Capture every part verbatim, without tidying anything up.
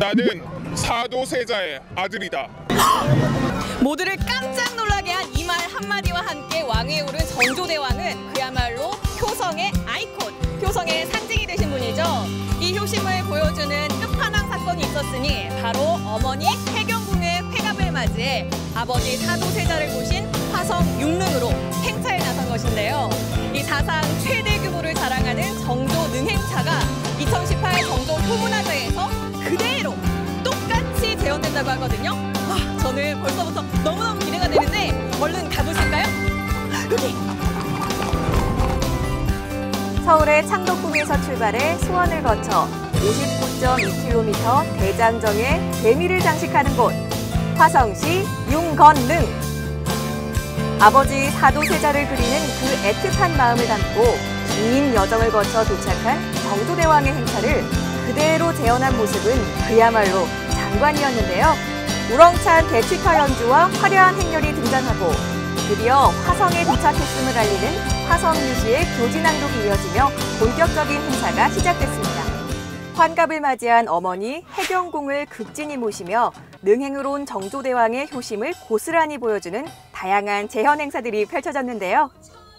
나는 사도세자의 아들이다. 모두를 깜짝 놀라게 한 이 말 한마디와 함께 왕위에 오른 정조대왕은 그야말로 효성의 아이콘, 효성의 상징이 되신 분이죠. 이 효심을 보여주는 끝판왕 사건이 있었으니 바로 어머니 해경궁의 폐갑을 맞이해 아버지 사도세자를 모신 화성 육릉으로 행차에 나선 것인데요. 이 사상 최대 규모를 자랑하는 정조 능행차가 이천십팔 정조 효문화제에서 그대로 똑같이 재현된다고 하거든요. 와, 저는 벌써부터 너무너무 기대가 되는데 얼른 가보실까요? 여기! 서울의 창덕궁에서 출발해 수원을 거쳐 오십구 점 이 킬로미터 대장정의 대미를 장식하는 곳, 화성시 융건릉. 아버지 사도세자를 그리는 그 애틋한 마음을 담고 긴 여정을 거쳐 도착한 정조대왕의 행차를 그대로 재현한 모습은 그야말로 장관이었는데요. 우렁찬 대치터 연주와 화려한 행렬이 등장하고 드디어 화성에 도착했음을 알리는 화성유시의 교진낭독이 이어지며 본격적인 행사가 시작됐습니다. 환갑을 맞이한 어머니 해경궁을 극진히 모시며 능행으로 온 정조대왕의 효심을 고스란히 보여주는 다양한 재현 행사들이 펼쳐졌는데요.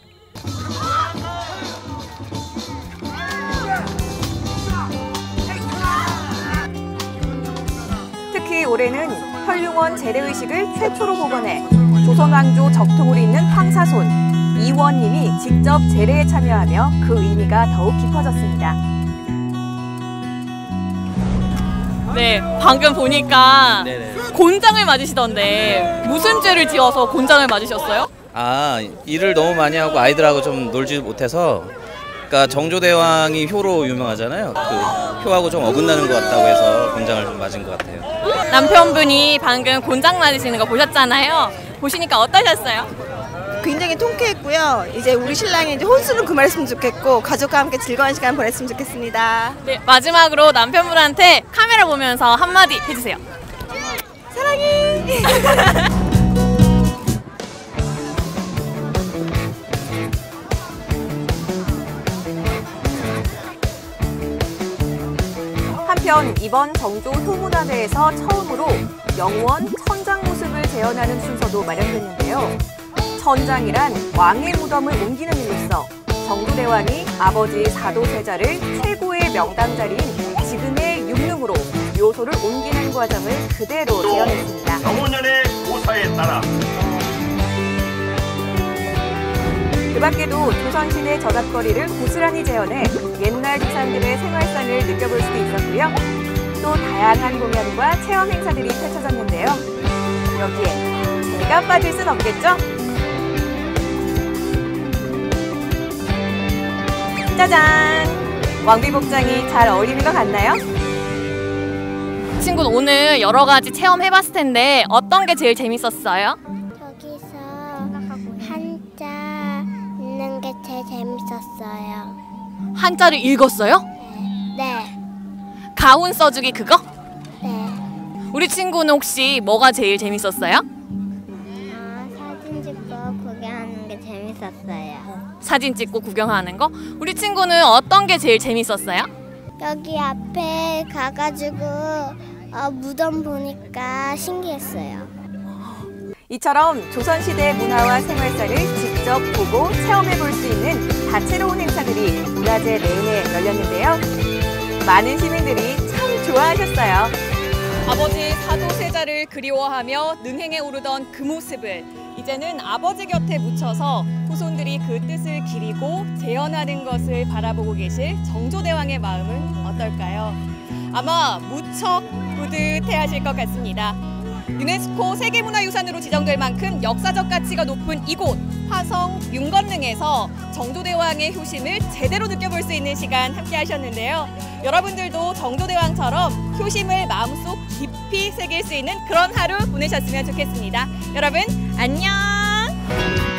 특히 올해는 혈융원 재래의식을 최초로 복원해 조선왕조 적통을 잇는 황사손 이원님이 직접 재래에 참여하며 그 의미가 더욱 깊어졌습니다. 네, 방금 보니까 네네. 곤장을 맞으시던데 무슨 죄를 지어서 곤장을 맞으셨어요? 아, 일을 너무 많이 하고 아이들하고 좀 놀지 못해서, 그러니까 정조대왕이 효로 유명하잖아요. 그 효하고 좀 어긋나는 것 같다고 해서 곤장을 좀 맞은 것 같아요. 남편분이 방금 곤장 맞으시는 거 보셨잖아요. 보시니까 어떠셨어요? 굉장히 통쾌했고요. 이제 우리 신랑이 이제 혼수는 그만했으면 좋겠고 가족과 함께 즐거운 시간 보냈으면 좋겠습니다. 네, 마지막으로 남편분한테 카메라 보면서 한마디 해주세요. 사랑해. 한편 이번 정조 효문화제에서 처음으로 영원 천장 모습을 재현하는 순서도 마련됐는데요. 천장이란 왕의 무덤을 옮기는 일로서 정조대왕이 아버지 사도세자를 최고의 명당 자리인 지금의 육릉으로 묘소를 옮기는 과정을 그대로 재현했습니다. 영원년의 고사에 따라 그 밖에도 조선시대 저작거리를 고스란히 재현해 옛날 조상들의 생활상을 느껴볼 수도 있었고요. 또 다양한 공연과 체험 행사들이 펼쳐졌는데요. 여기에 제가 빠질 순 없겠죠? 짜잔! 왕비복장이 잘 어울리는 것 같나요? 친구는 오늘 여러 가지 체험해봤을 텐데 어떤 게 제일 재밌었어요? 저기서 한자 읽는 게 제일 재밌었어요. 한자를 읽었어요? 네. 가훈 써주기 그거? 네. 우리 친구는 혹시 뭐가 제일 재밌었어요? 아, 사진 찍고 구경하는 게 재밌었어요. 사진 찍고 구경하는 거? 우리 친구는 어떤 게 제일 재밌었어요? 여기 앞에 가가지고 어, 무덤 보니까 신기했어요. 이처럼 조선시대 문화와 생활상을 직접 보고 체험해볼 수 있는 다채로운 행사들이 문화재 내내 열렸는데요. 많은 시민들이 참 좋아하셨어요. 아버지 사도세자를 그리워하며 능행에 오르던 그 모습을 이제는 아버지 곁에 묻혀서 후손들이 그 뜻을 기리고 재현하는 것을 바라보고 계실 정조대왕의 마음은 어떨까요? 아마 무척 뿌듯해하실 것 같습니다. 유네스코 세계문화유산으로 지정될 만큼 역사적 가치가 높은 이곳 화성 융건릉에서 정조대왕의 효심을 제대로 느껴볼 수 있는 시간 함께 하셨는데요. 여러분들도 정조대왕처럼 효심을 마음속 깊이 새길 수 있는 그런 하루 보내셨으면 좋겠습니다. 여러분 안녕!